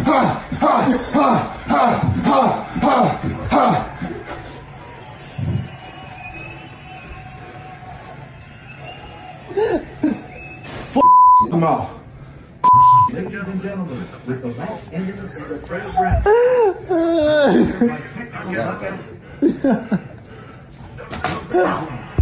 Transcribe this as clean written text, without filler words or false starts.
Come on. Ladies and gentlemen, with the last ending of the third round.